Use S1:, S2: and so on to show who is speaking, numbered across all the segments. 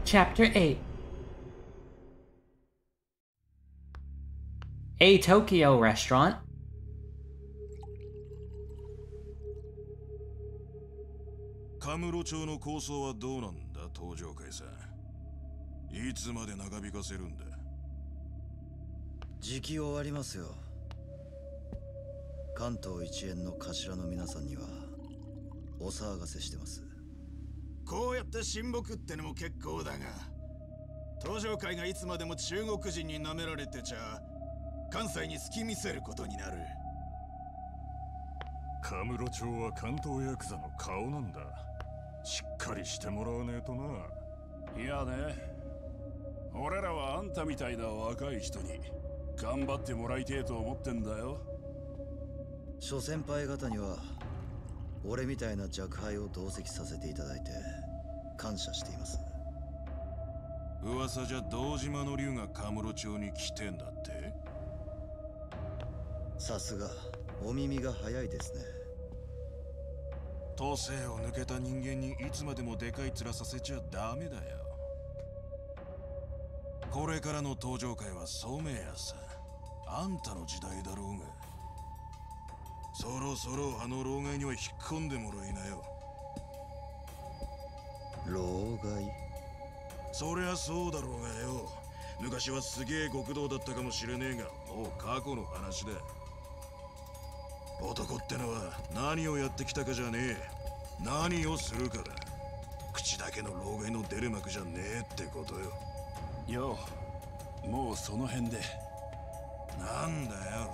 S1: Chapter 8. A Tokyo restaurant.
S2: カムロ町の構想はどうなんだ、東上会さん。いつまで長引かせるんだ。
S3: 時期終わりますよ。関東一円の頭の皆さんにはお騒がせしてます。
S4: こうやって親睦ってのも結構だが、東上会がいつまでも中国人に舐められてちゃ関西に隙見せることになる。
S2: カムロ町は関東ヤクザの顔なんだ。しっかりしてもらわねえとな。
S5: いやね、俺らはあんたみたいな若い人に頑張ってもらいてえと思ってんだよ。
S3: 諸先輩方には俺みたいな若輩を同席させていただいて感謝しています。
S2: 噂じゃ堂島の竜がカムロ町に来てんだって。
S3: さすがお耳が早いですね。
S2: 都政を抜けた人間にいつまでもでかい面させちゃダメだよ。これからの登場会は染谷さ。あんたの時代だろうが。そろそろあの老害には引っ込んでもらいなよ。
S3: 老害？
S2: そりゃそうだろうがよ。昔はすげえ極道だったかもしれねえが、もう過去の話だ。男ってのは何をやってきたかじゃねえ、何をするかだ。口だけの老害の出る幕じゃねえってことよ。
S5: よう、もうその辺で。
S2: なんだよ。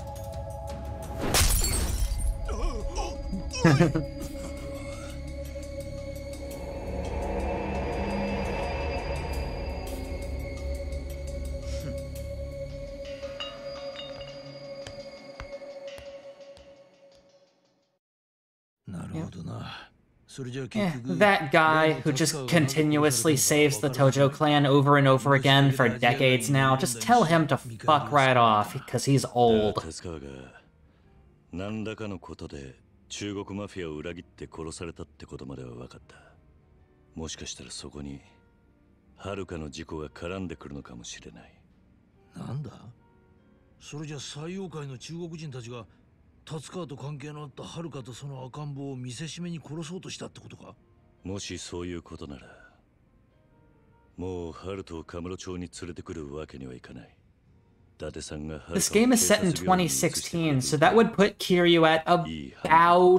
S1: That guy who just continuously saves the Tojo clan over and over again for decades now, just tell him to fuck right off, because he's old.
S6: 何らかのことで中国マフィアを裏切って殺されたってことまでは分かった。もしかしたらそこに遥の事故が絡んでくるのかもしれない。
S7: なんだ？それじゃ西洋界の中国人たちが達川と関係のあった遥とその赤ん坊を見せしめに殺そうとしたってことか？
S6: もしそういうことなら、もう遥をカムロ町に連れてくるわけにはいかない。
S1: This game is set in 2016, so that would put Kiryu at about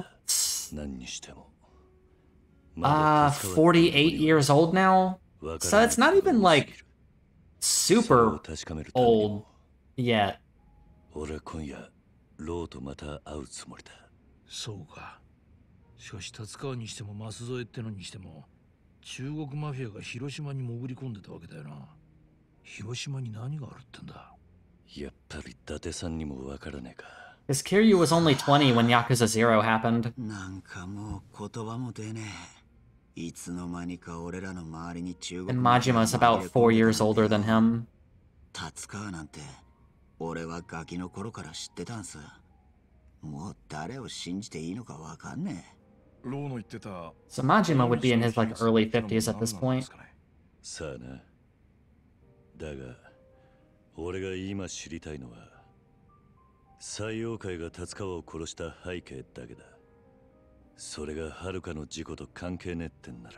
S1: 48 years old now. So it's not even like super old yet.
S6: 俺は今夜ローとまた会うつもりだ。
S7: そうか。しかし達川にしても舛添ってのにしても中国マフィアが広島に潜り込んでたわけだよな。広島に何があるってんだ。
S6: やっぱり伊達さんにもわからねえか。
S1: Because Kiryu was only 20 when Yakuza 0 happened.
S3: なんかもう言葉も出ねえ。いつの間にか俺らの周りに中国
S1: And Majima's about 4 years older than him.
S3: 達川なんて俺はガキの頃から知ってたんす。もう誰を信じていいのかわかんねえ。
S1: So Majima would be in his like early 50s at this point.
S6: さあな。だが俺が今知りたいのは西洋界が達川を殺した背景だけだ。それが遥の事故と関係ねえってんなら、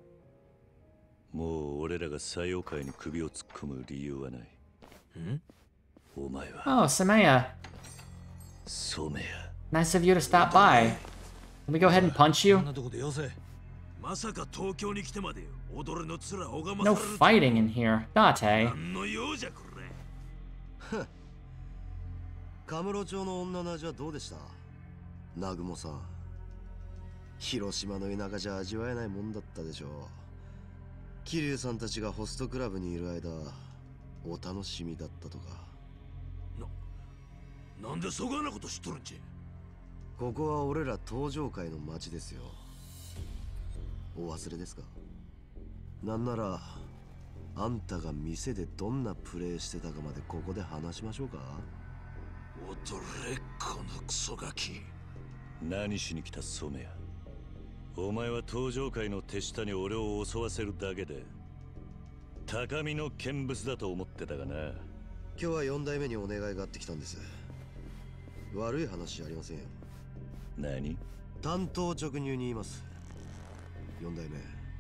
S6: もう俺らが西洋界に首を突っ込む理由はない。お前は
S1: Oh, Samaya.
S6: 染谷。
S1: Nice of you to stop by. Can we go ahead and punch you?
S7: まさか東京に来てまで踊りの面拝ま
S1: No
S7: される。
S1: fighting in here. Date.
S7: 何の用じゃこれ。
S3: カムロ町の女の味はどうでした？南雲さん。広島の田舎じゃ味わえないもんだったでしょう。桐生さんたちがホストクラブにいる間、お楽しみだったとか。
S7: なんでそがなこと知っとるんじゃ。
S3: ここは俺ら東上界の町ですよ。お忘れですか？なんならあんたが店でどんなプレイしてたかまでここで話しましょうか？
S7: 踊れこのクソガキ。
S6: 何しに来た染谷。お前は登場界の手下に俺を襲わせるだけで高みの見物だと思ってたがな。
S3: 今日は4代目にお願いがあってきたんです。悪い話じゃありませんよ。
S6: 何？
S3: 単刀直入に言います。4代目、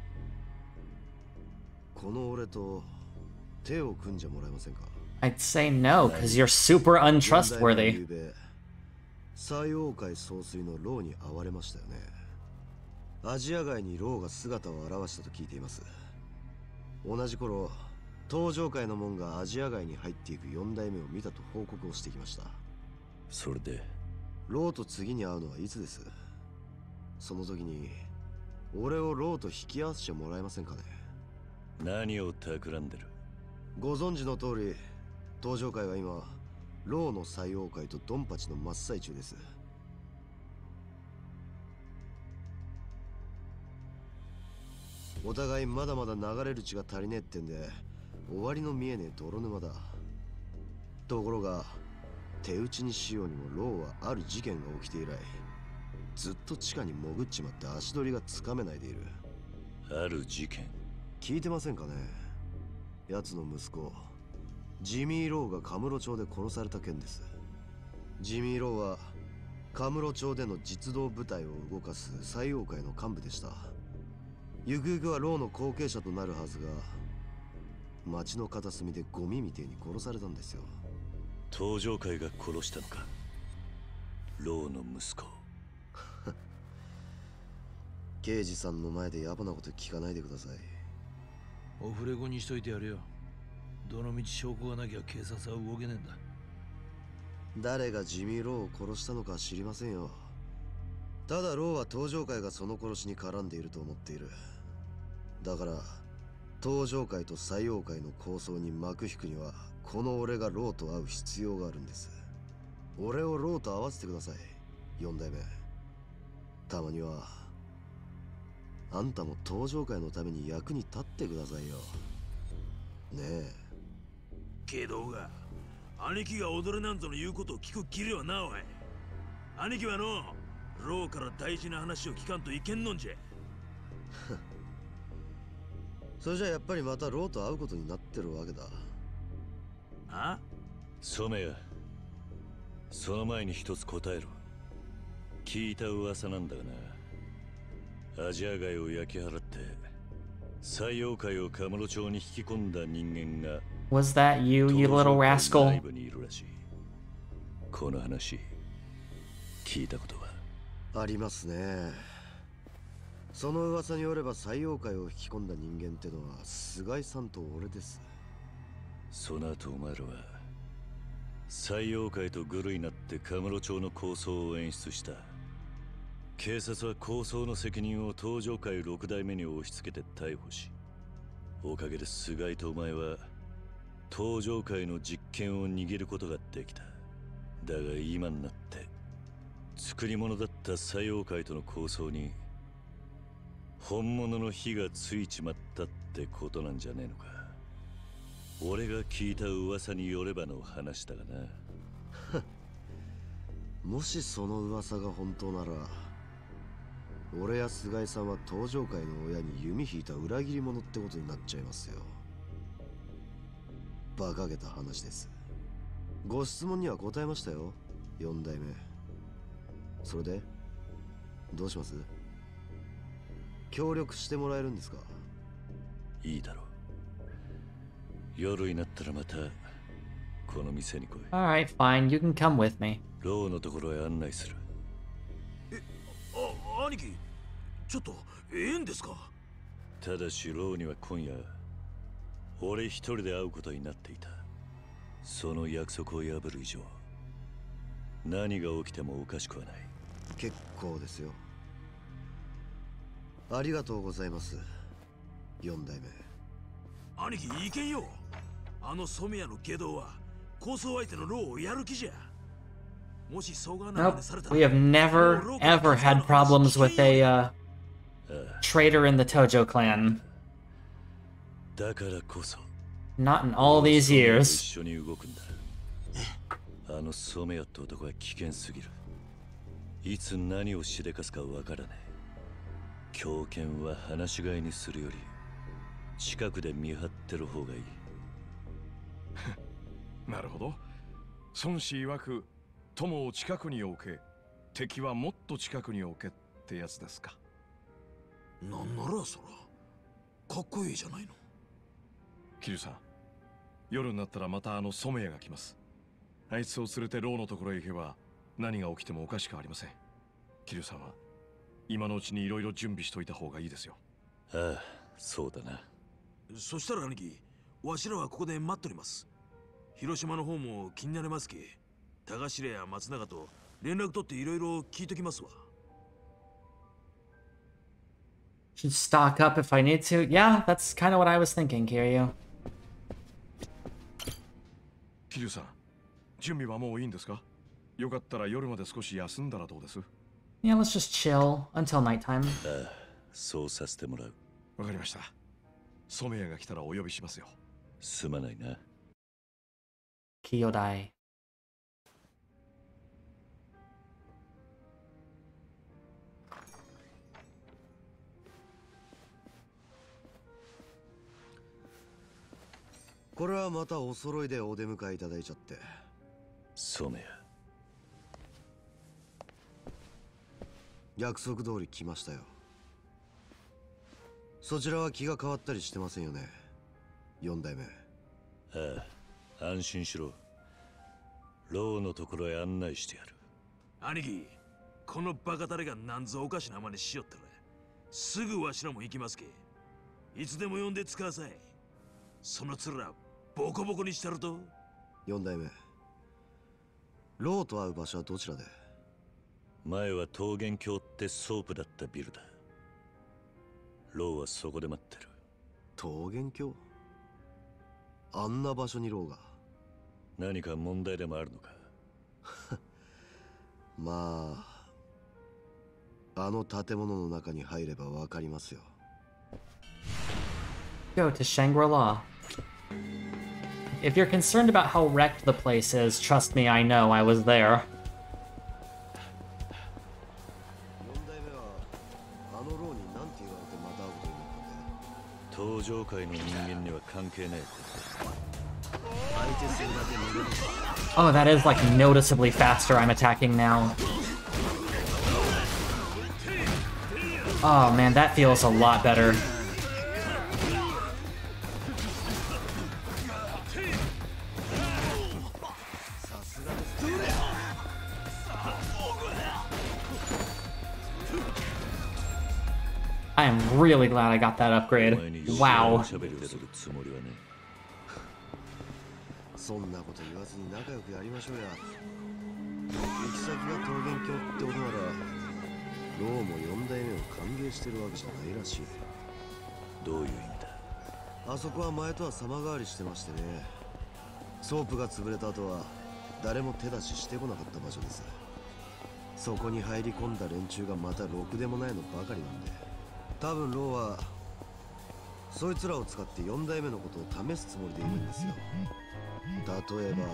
S3: この俺と手を組んじゃもらえませんか？
S1: I'd say no, because you're super untrustworthy.
S3: 最王界総帥のローに会われましたよね。アジア街にローが姿を現したと聞いています。同じ頃、東上界の門がアジア街に入っていく4代目を見たと報告をしてきました。
S6: それで
S3: ローと次に会うのはいつです？その時に俺をローと引き合わせてもらえませんかね？
S6: 何を企んでる？
S3: ご存知の通り、東上界は今ローの最王界とドンパチの真っ最中です。お互いまだまだ流れる血が足りねえってんで、終わりの見えねえ泥沼だ。ところが手打ちにしようにもローはある事件が起きて以来、ずっと地下に潜っちまって足取りがつかめないでいる。
S6: ある事件？
S3: 聞いてませんかね？奴の息子ジミー・ローがカムロ町で殺された件です。ジミー・ローはカムロ町での実動部隊を動かす最王界の幹部でした。ゆくゆくはローの後継者となるはずが、町の片隅でゴミみてえに殺されたんですよ。
S6: 東上界が殺したのか？ローの息子。
S3: 刑事さんの前で野暮なこと聞かないでください。
S7: オフレコにしといてやるよ。どの道証拠がなきゃ警察は動けねえんだ。
S3: 誰がジミー・ローを殺したのか知りませんよ。ただローは東上界がその殺しに絡んでいると思っている。だから東上界と最王界の抗争に幕引くには、この俺がローと会う必要があるんです。俺をローと会わせてください、4代目。たまにはあんたも東上界のために役に立ってくださいよ。ねえ。
S7: けどが兄貴が踊れなんぞの言うことを聞くきりはな。おい、兄貴はのローから大事な話を聞かんといけんのんじゃ。
S3: それじゃやっぱりまたローと会うことになってるわけだ。
S7: あ？
S6: 染谷、その前に一つ答えろ。聞いた噂なんだがな、アジア街を焼き払って最王界をカムロ町に引き込んだ人間が
S1: Was that you, you little rascal?
S6: 内部にいるらしい。この話聞いたことは？
S3: ありますね。その噂によれば最王界を引き込んだ人間ってのは菅井さんと俺です。
S6: その後お前らは最王界とグルになってカムロ町の抗争を演出した。警察は抗争の責任を東上界6代目に押し付けて逮捕し、おかげで菅井とお前は東上界の実権を握ることができた。だが今になって作り物だった最王界との抗争に本物の火がついちまったってことなんじゃねえのか。俺が聞いた噂によればの話だがな。
S3: もしその噂が本当なら、俺や菅井さんは東上界の親に弓引いた裏切り者ってことになっちゃいますよ。馬鹿げた話です。ご質問には答えましたよ、4代目。それでどうします？協力してもらえるんですか？
S6: いいだろう。夜になったらまたこの店に来い。
S1: Alright, fine, you can come with me.
S6: ローのところへ案内する。
S7: 兄貴、ちょっとええんですか？
S6: ただしローには今夜俺一人で会うことになっていた。その約束を破る以上何が起きてもおかしくはない。
S3: 結構ですよ。ありがとうございます、4代目。
S7: 兄貴、いけんよ。あの染谷の下道は抗争相手のローをやる気じゃ。もしそうがな
S1: Nope, we have never, ever had problems with a traitor in the Tojo clan.
S6: だからこそ
S1: Not in all these
S6: 一
S1: years.
S6: 緒に動くんだ。あの染谷って男は危険すぎる。いつ何をしでかすかわからねえ。狂犬は放し飼いにするより近くで見張ってる方がいい。
S8: なるほど。孫子曰く友を近くに置け、敵はもっと近くに置けってやつですか。
S7: なんならそらかっこいいじゃないの。
S8: 桐生さん、夜になったらまた染谷が来ます。あいつを連れてローのところへ行けば何が起きてもおかしくありません。桐生さんは今のうちにいろいろ準備しといた方がいいですよ。
S6: ああ、そうだな。
S7: そしたら兄貴、わしらはここで待っております。広島の方も気になりますけ、高頭や松永と連絡取っていろいろ聞いときますわ。
S1: Should stock up if I need to. Yeah, that's kind of what I was thinking, Kiryu.
S8: 桐生さん、準備はもういいんですか？よかったら夜まで少し休んだらどうです？
S1: Yeah, let's just chill until nighttime.
S6: ああ、そうさせてもらう。
S8: わかりました。染谷が来たらお呼びしますよ。
S6: すまないな。
S1: Kyodai.
S3: これはまたお揃いでお出迎えいただいちゃって。
S6: 染谷。
S3: 約束通り来ましたよ。そちらは気が変わったりしてませんよね、4代目。
S6: ああ、安心しろ。ローのところへ案内してやる。
S7: 兄貴、このバカタレがなんぞおかしな真似しよったらすぐわしらも行きますけ。いつでも呼んで使わさい。その面ボコボコにしたると。
S3: 4代目、ローと会う場所はどちらで？
S6: 前は桃源郷ってソープだったビルだ。ローはそこで待ってる。
S3: 桃源郷？あんな場所にローが。
S6: 何か問題でもあるのか？
S3: まあ、あの建物の中に入ればわかりますよ。
S1: Go to Shangri-La. If you're concerned about how wrecked the place is, trust me, I know, I was there.
S3: 4代目はあのローに何て言われてまた会うことになったんで。
S6: 登場界の人間には関係ねえ。
S1: Oh, that is like noticeably faster I'm attacking now. Oh man, that feels a lot better. I am really glad I got that upgrade. Wow.
S3: そんなこと言わずに仲良くやりましょうや。行き先が桃源郷ってことなら、ローも4代目を歓迎してるわけじゃないらしい。
S6: どういう意味だ？
S3: あそこは前とは様変わりしてましてね。ソープが潰れた後は誰も手出ししてこなかった場所です。そこに入り込んだ連中がまたろくでもないのばかりなんで、多分ローはそいつらを使って4代目のことを試すつもりでいるんですよ。例えば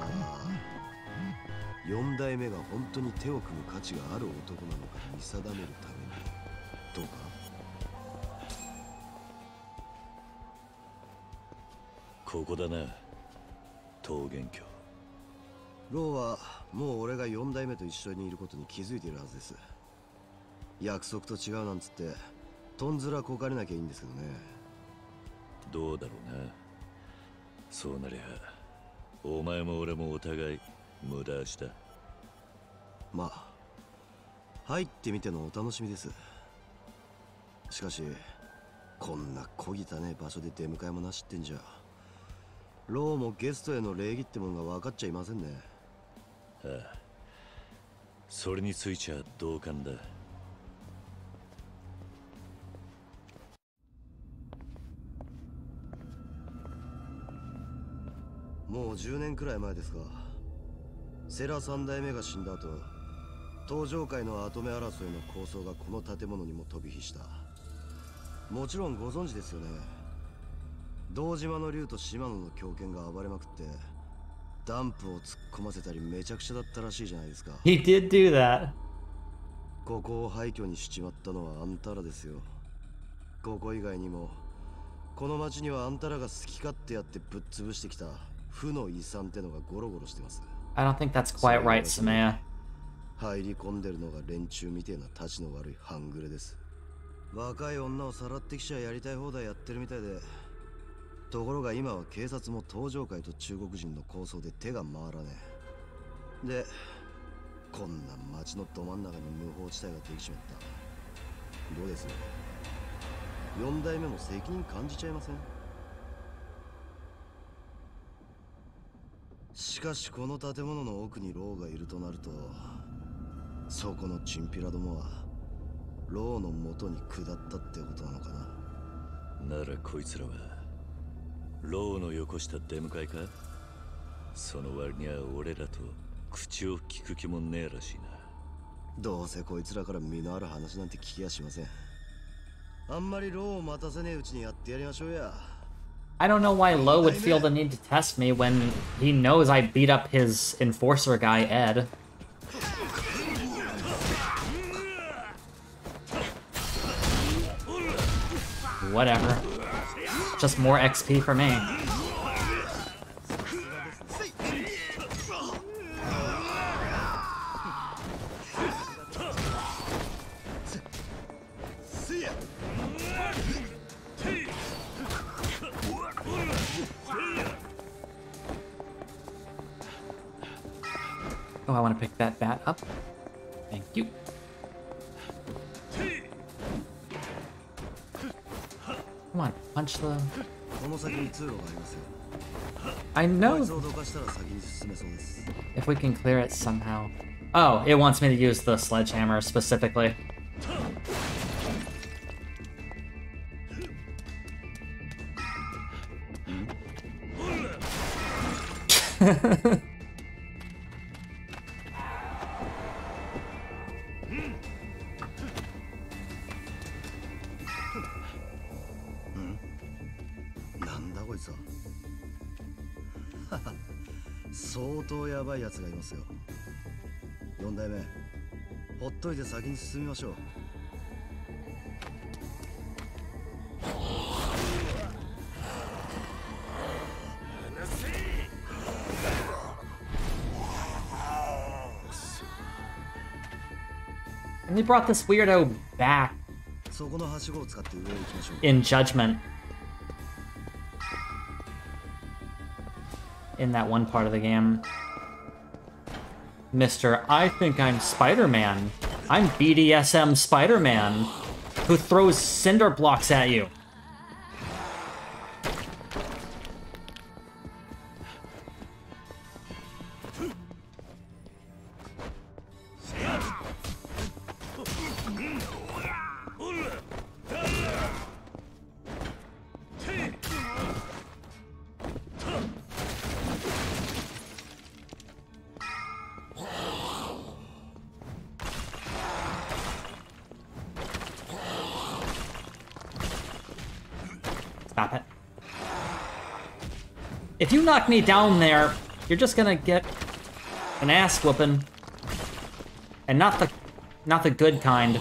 S3: 4代目が本当に手を組む価値がある男なのか見定めるためにとか。
S6: ここだな、桃源郷。
S3: ローはもう俺が4代目と一緒にいることに気づいているはずです。約束と違うなんつってとんずらこかれなきゃいいんですけどね。
S6: どうだろうな。そうなりゃお前も俺もお互い無駄足だ。
S3: まあ入ってみてのお楽しみです。しかしこんな小汚い場所で出迎えもなしってんじゃ、ローもゲストへの礼儀ってものが分かっちゃいませんね。
S6: ああ、それについちゃ同感だ。
S3: もう10年くらい前ですが、セラ3代目が死んだ後、登場界の跡目争いの構想がこの建物にも飛び火した。もちろんご存知ですよね。堂島の竜と島野の狂犬が暴れまくってダンプを突っ込ませたりめちゃくちゃだったらしいじゃないですか。
S1: He did do that.
S3: ここを廃墟にしちまったのはあんたらですよ。ここ以外にもこの町にはあんたらが好き勝手やってぶっ潰してきた負の遺産ってのがゴロゴロしてます。
S1: I don't think that's quite right, Sumaya.
S3: 入り込んでるのが連中みてえなたちの悪い半グレです。若い女をさらってきちゃやりたい放題やってるみたいで、ところが今は警察も東上会と中国人の抗争で手が回らねえ。でこんな町のど真ん中に無法地帯ができちまった。どうです？4代目も責任感じちゃいません？しかしこの建物の奥にローがいるとなると、そこのチンピラどもはローの元に下ったってことなのかな。
S6: ならこいつらはローのよこした出迎えか？その割には俺らと口を聞く気もねえらしいな。
S3: どうせこいつらから身のある話なんて聞きやしません。あんまりローを待たせねえうちにやってやりましょうや。
S1: I don't know why Lo would feel the need to test me when he knows I beat up his enforcer guy, Ed. Whatever. Just more XP for me. Oh, I want to pick that bat up. Thank you. Come on, punch the... I know if we can clear it somehow. Oh, it wants me to use the sledgehammer specifically.
S3: さ。相当やばいやつがいますよ。4代目、ほっといて先に進みましょう。
S1: And they brought this weirdo back in Judgment. In that one part of the game. Mr. I think I'm Spider-Man. I'm BDSM Spider-Man, who throws cinder blocks at you. Stop it. If you knock me down there, you're just gonna get an ass whooping. And not the good kind.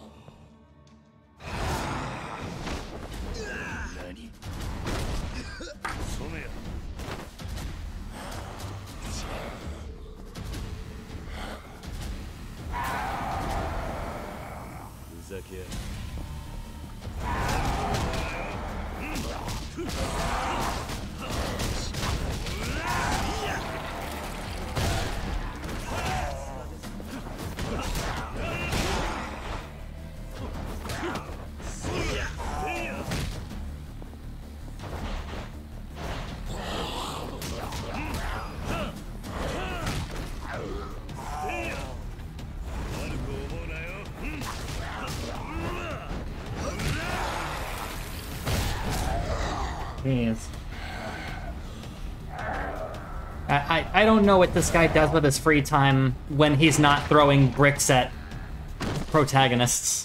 S1: I don't know what this guy does with his free time when he's not throwing bricks at protagonists.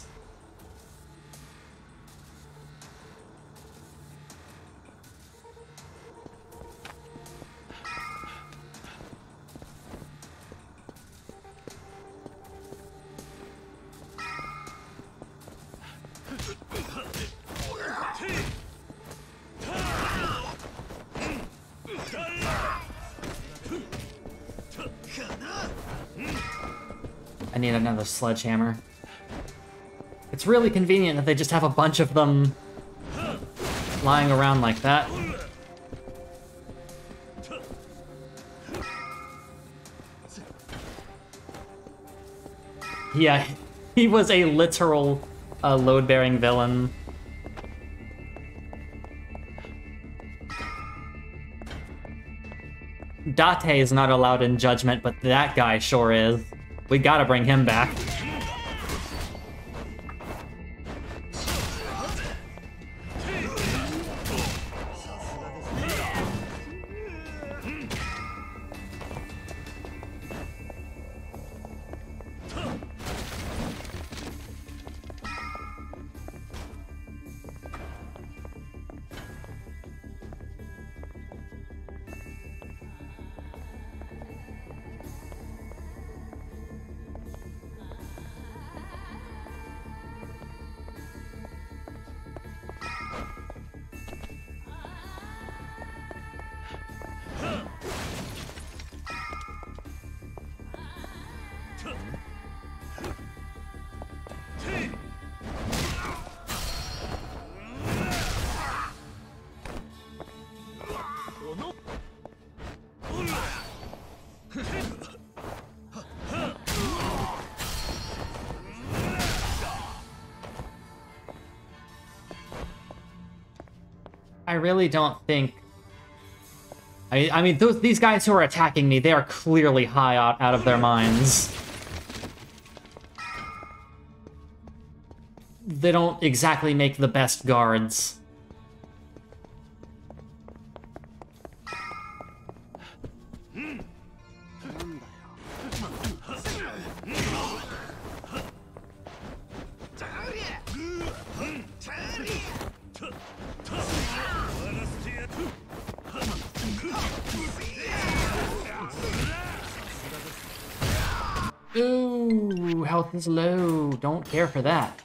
S1: I need another sledgehammer. It's really convenient that they just have a bunch of them lying around like that. Yeah, he was a literal load-bearing villain. Date is not allowed in Judgment, but that guy sure is. We gotta bring him back. I really don't think... I mean, these guys who are attacking me, they are clearly high out of their minds. They don't exactly make the best guards. Ooh, health is low. Don't care for that.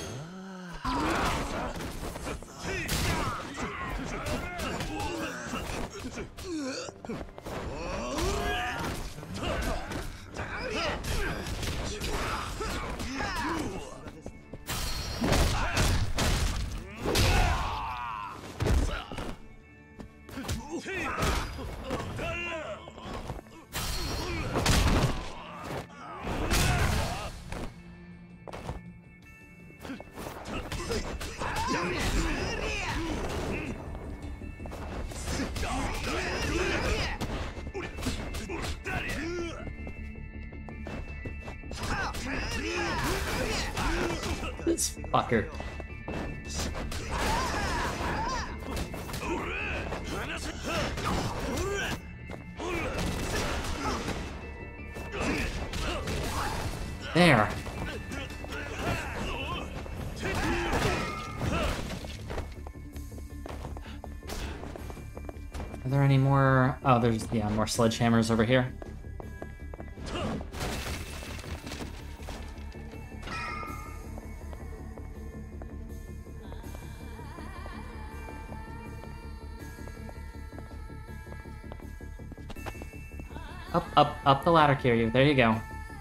S1: This fucker. There. Are there any more? Oh, there's, yeah, more sledgehammers over here. Up the ladder, Kiryu. There you go.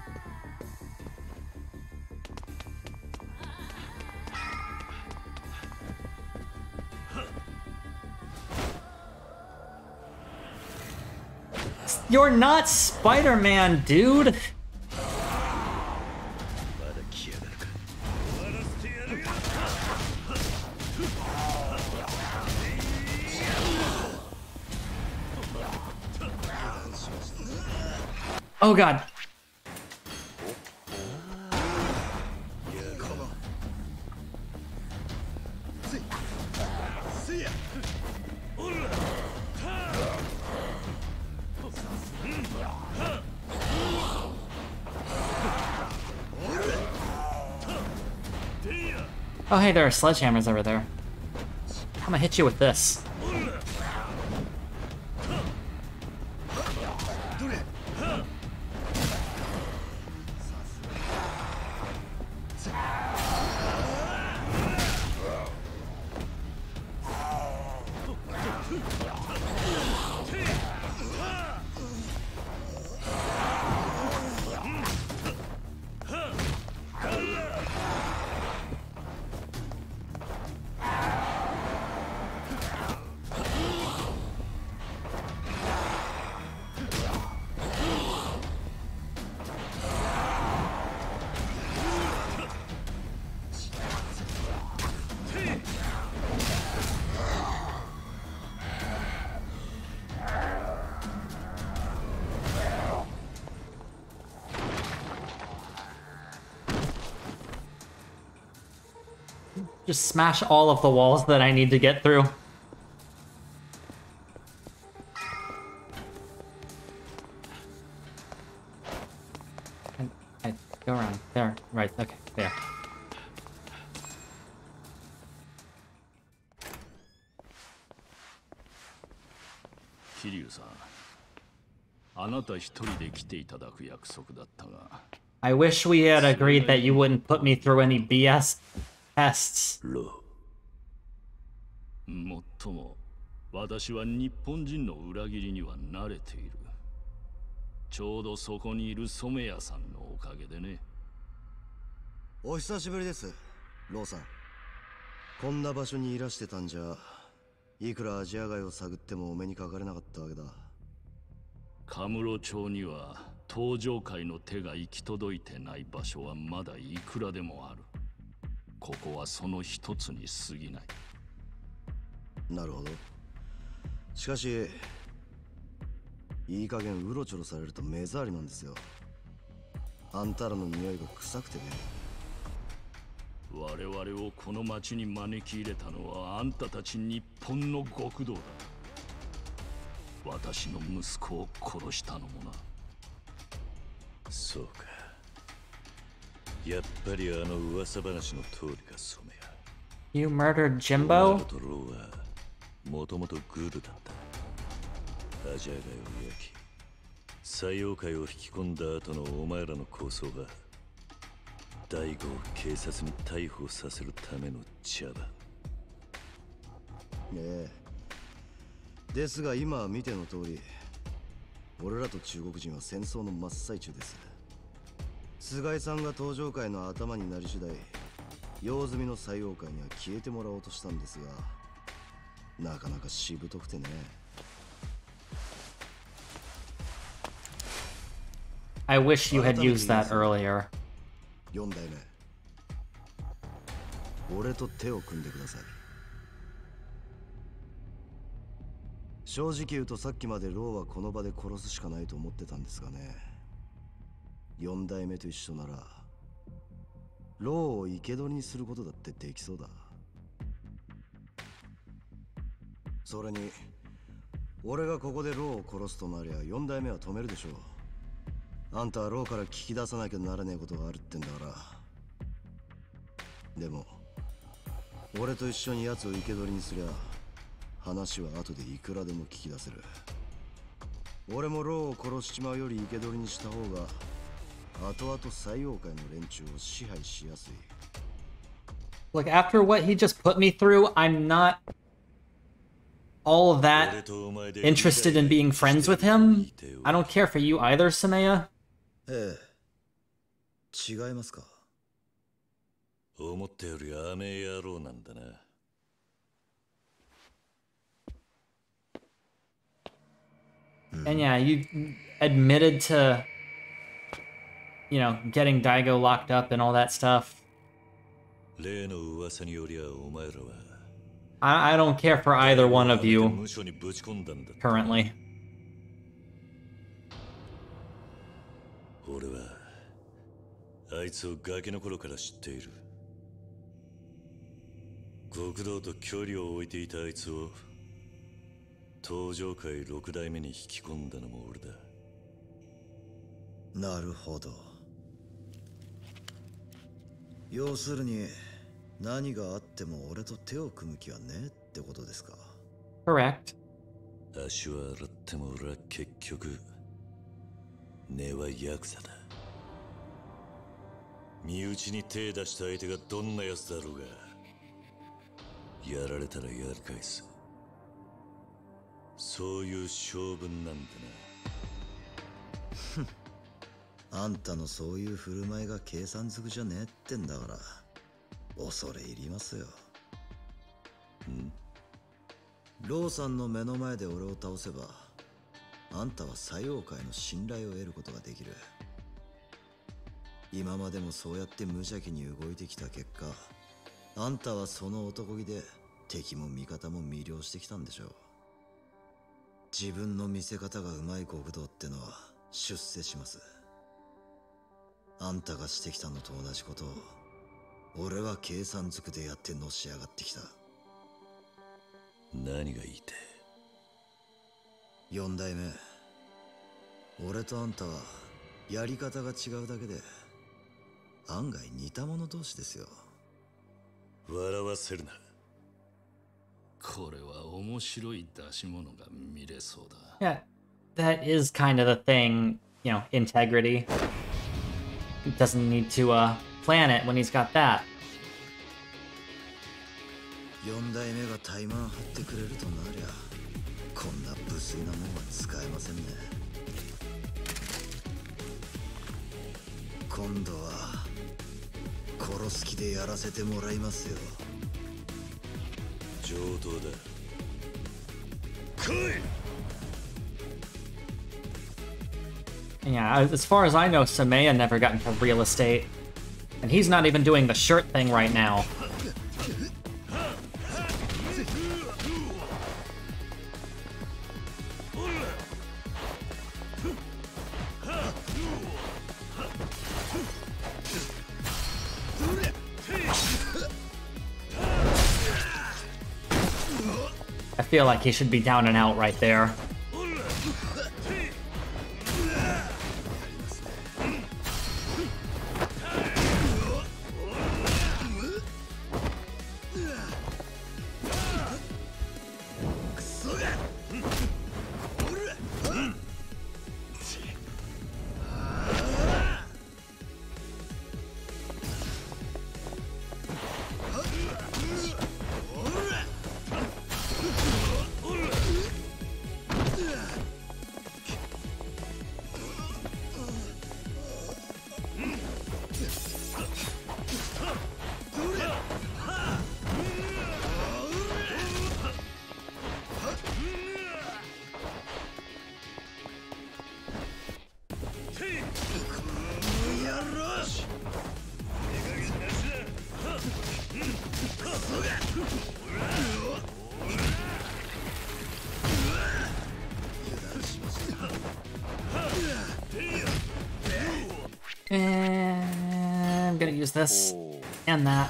S1: You're not Spider-Man, dude! Oh god. Oh hey, there are sledgehammers over there. I'm gonna hit you with this. Just smash all of the walls that I need to get through. I go around. There. Right. Okay. There. I wish we had agreed that you wouldn't put me through any BS tests.
S6: もっとも私は日本人の裏切りには慣れている。ちょうどそこにいる染谷さんのおかげでね。
S3: お久しぶりです、ローさん。こんな場所にいらしてたんじゃ、いくらアジア街を探ってもお目にかかれなかったわけだ。
S6: カムロ町には登場界の手が行き届いてない場所はまだいくらでもある。ここはその一つに過ぎない。
S3: なるほど。しかしいい加減うろちょろされると目障りなんですよ。あんたらの匂いが臭くてね。
S6: 我々をこの町に招き入れたのはあんたたち日本の極道だ。私の息子を殺したのもな。そうか。やっぱりあの噂話の通りか、染谷。
S1: You murdered Jimbo?
S6: もともとグルだった。アジア街を焼き、西洋界を引き込んだ後のお前らの構想は、大悟を警察に逮捕させるための茶番。
S3: ええ。ですが今見ての通り、俺らと中国人は戦争の真っ最中です。菅井さんが登場界の頭になり次第、用済みの西洋界には消えてもらおうとしたんですが、なかなかしぶとくてね。
S1: I wish you had used that earlier.
S3: 4代目、俺と手を組んでください。正直言うとさっきまでローはこの場で殺すしかないと思ってたんですがね。4代目と一緒ならローを生け捕りにすることだってできそうだ。それに俺がここでローを殺すとなりゃ4代目は止めるでしょう。あんたはローから聞き出さなきゃならねえことがあるってんだから。でも俺と一緒に奴を生け捕りにすりゃ話は後でいくらでも聞き出せる。俺もローを殺しちまうより生け捕りにした方が後々西洋界の連中を支配しやすい。
S1: Look, after what he just put me through, I'm not all that interested in being friends with him. I don't care for you either, Samaya.
S3: ええ、違いますか。
S6: 思ったより甘え野郎なんだな。
S1: And yeah, you admitted to, you know, getting Daigo locked up and all that stuff. I don't care for either one of you currently.
S6: 俺はあいつをガキの頃から知っている。極道と距離を置いていたあいつを登場界6代目に引き込んだのも俺だ。
S3: なるほど。要するに何があっても俺と手を組む気はねえってことですか。
S1: Correct.
S6: 足は洗っても俺は結局根はヤクザだ。身内に手出した相手がどんなやつだろうが、やられたらやり返す。そういう性分なんだ
S3: な。あんたのそういう振る舞いが計算づくじゃねえってんだから恐れ入りますよ。ローさんの目の前で俺を倒せばあんたは西洋界の信頼を得ることができる。今までもそうやって無邪気に動いてきた結果、あんたはその男気で敵も味方も魅了してきたんでしょう。自分の見せ方がうまい極道ってのは出世します。あんたがしてきたのと同じことを俺は計算づくでやってのし上がってきた。
S6: 何が言いて
S3: 4代目、俺とあんたはやり方が違うだけで案外似た者同士ですよ。
S6: 笑わせるな。
S5: これは面白い出し物が見れそう
S1: Yeah,
S5: だ。
S1: that is kind of the thing, you know, integrity. He doesn't need to plan it when he's got that.
S3: 4代目が怠慢張ってくれるとなりゃ、こんな無粋なもんは使えませんね。今度は殺す気でやらせてもらいますよ。
S6: 上等だ。来い。
S1: Yeah, as far as I know, Sumaya never got into real estate. And he's not even doing the shirt thing right now. I feel like he should be down and out right there. And I'm gonna use this and that.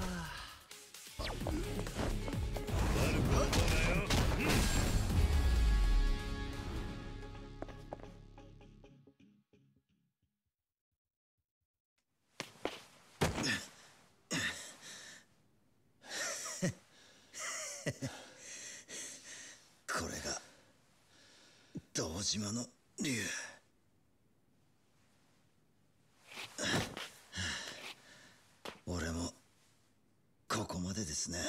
S3: Oremo ここまでですね。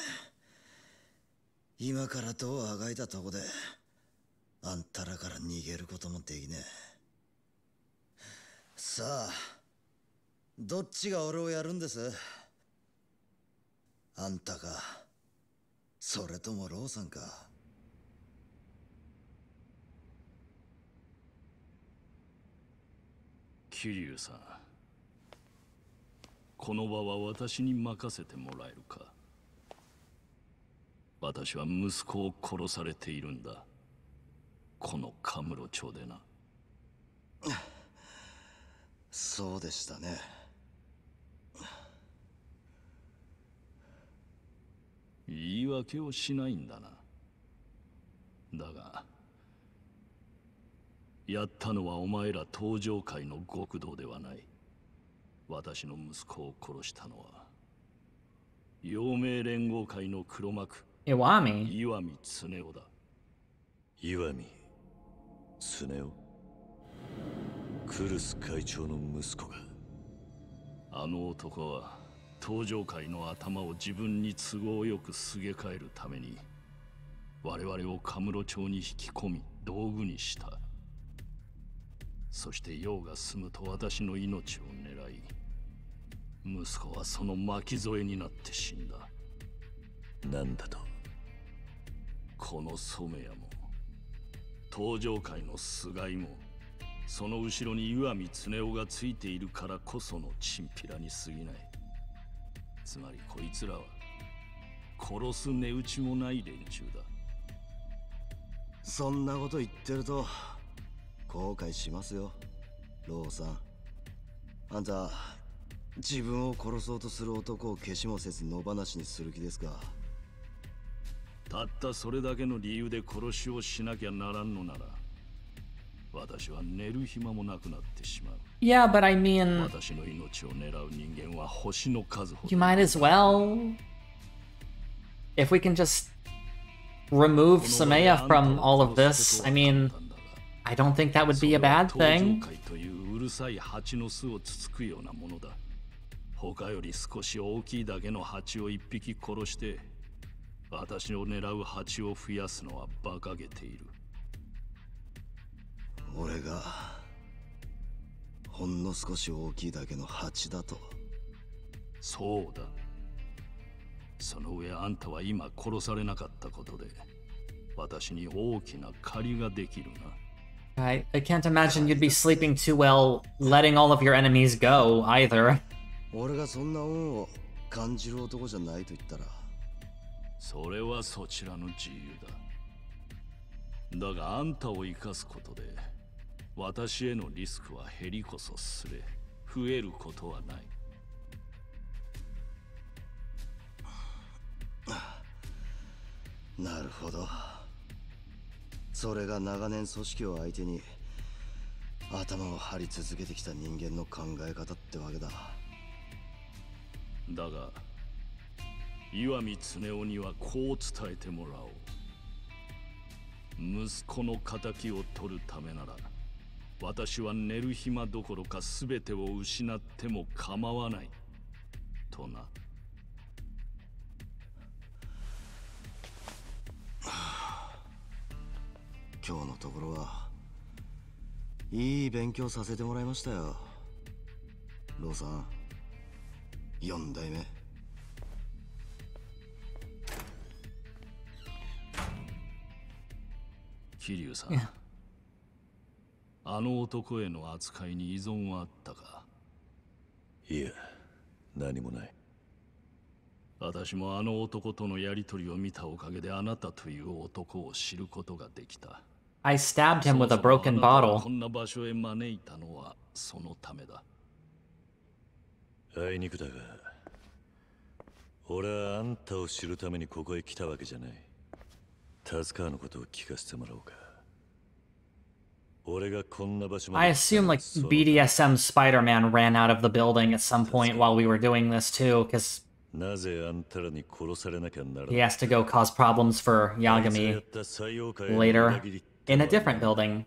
S3: 今から戸をあがいたとこであんたらから逃げることもできねえ。さあ、どっちが俺をやるんです？あんたか、それともローさんか。
S5: 桐生さん、この場は私に任せてもらえるか。私は息子を殺されているんだ。このカムロ町でな。
S3: そうでしたね。
S5: 言い訳をしないんだな。だがやったのはお前ら登場界の極道ではない。私の息子を殺したのは陽明連合会の黒幕岩見恒夫だ。
S6: 岩見恒夫、クルス会長の息子が。
S5: あの男は登場界の頭を自分に都合よくすげ替えるために我々をカムロ町に引き込み道具にした。そして用が済むと私の命を狙い、息子はその巻き添えになって死んだ。
S6: なんだと？
S5: この染谷も登場界の菅井もその後ろに岩見恒夫がついているからこそのチンピラに過ぎない。つまりこいつらは殺す値打ちもない連中だ。
S3: そんなこと言ってると後悔しますよ、ローさん。あんた自分を殺そうとする男を消しもせず野放しにする気ですか？
S5: たったそれだけの理由で殺しをしなきゃならんのなら、私は寝る暇もなくなってしまう。
S1: Yeah, but I mean,
S5: 私の命を狙う人間は星の数ほど。
S1: you might as well. If we can just remove Sumaya from all of this, I mean, I don't think that would be a bad thing.
S5: といううるさい蜂の巣をつつくようなものだ。他より少し大きいだけの蜂を一匹殺して、私を狙う蜂を増やすのは馬鹿げている。
S3: 俺がほんの少し大きいだけの蜂だと。
S5: そうだ。その上あんたは今殺されなかったことで、私に大きな借りができるな。
S1: I can't imagine you'd be sleeping too well letting all of your enemies go either.
S3: 俺がそんな恩を感じる男じゃないと言ったら。
S5: それはそちらの自由だ。だがあんたを生かすことで、私へのリスクは減りこそすれ、増えることはない。
S3: なるほど。それが長年組織を相手に頭を張り続けてきた人間の考え方ってわけだ。
S5: だが岩見恒夫にはこう伝えてもらおう。息子の仇を取るためなら、私は寝る暇どころか全てを失っても構わないとな。
S3: 今日のところはいい勉強させてもらいましたよ。ローさん、4代目。
S5: 桐生さん、あの男への扱いに依存はあったか？
S6: いや、何もない。
S5: 私もあの男とのやりとりを見たおかげであなたという男を知ることができた。
S1: I stabbed him with a broken bottle.
S5: こんな場所へ招いたのはそのためだ。
S6: あいにくだが、俺はあんたを知るためにここへ来たわけじゃない。達川のことを聞かせてもらおうか。俺がこんな場所まで。
S1: I assume like BDSM Spider-Man ran out of the building at some point while we were doing this too, because
S6: なぜあんたらに殺されなきゃならない。
S1: he has to go cause problems for Yagami later in a different building.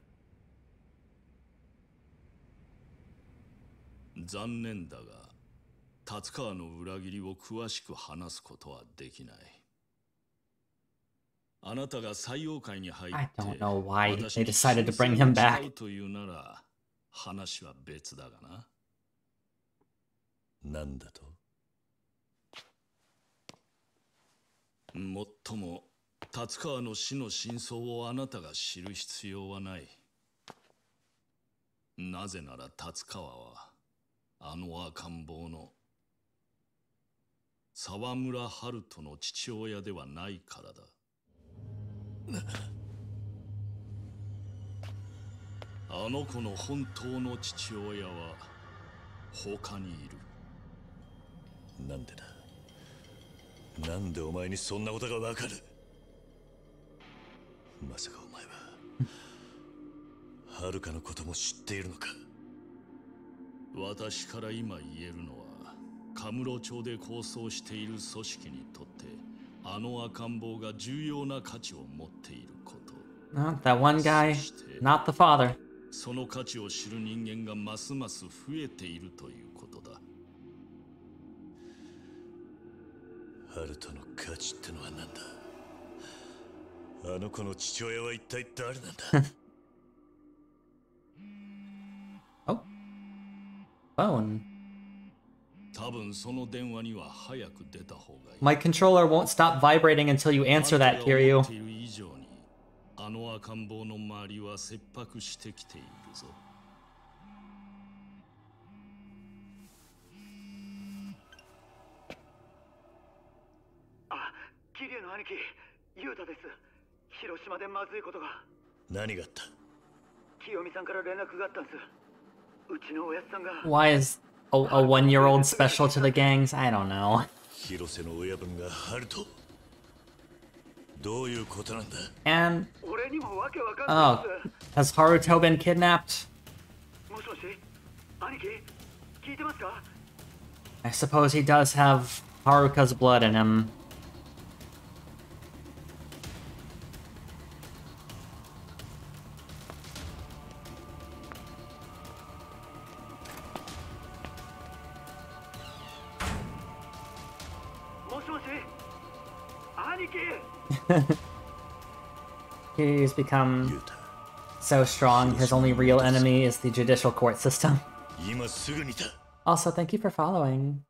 S5: 残念だが、達川の裏切りを詳しく話すことはできない。あなたが採用会に入って、
S1: I don't know why they decided to bring him back.
S5: というなら話は別だがな。
S6: なんだと？
S5: もっとも達川の死の真相をあなたが知る必要はない。なぜなら達川はあの赤ん坊の沢村春人の父親ではないからだ。あの子の本当の父親は他にいる。
S6: なんでだ？なんでお前にそんなことがわかる？まさかお前は遥のことも知っているのか？
S5: 私から今言えるのは、カムロ町で構想している組織にとってあの赤ん坊が重要な価値を持っていること。
S1: Not that one guy, not the father.
S5: その価値を知る人間がますます増えているということだ。
S6: ハルトの価値ってのは何だ？あの子の父親は一体誰なんだ？
S1: Oh. Phone.
S5: 多分その電話には早く出た方がいい。
S1: My controller won't stop vibrating until you answer that, Kiryu.
S5: 以上にあの赤ん坊の周りは切迫してきているぞ。
S9: あ、桐生の兄貴、雄太です。広島でまずいことが。
S6: 何があった？
S9: 清美さんから連絡があったんです。うちのおやつさんが。
S1: Why is a one-year-old special to the gangs? I don't know. And... oh, has Haruto been kidnapped? I suppose he does have Haruka's blood in him. He's become so strong, his only real enemy is the judicial court system. Also, thank you for following.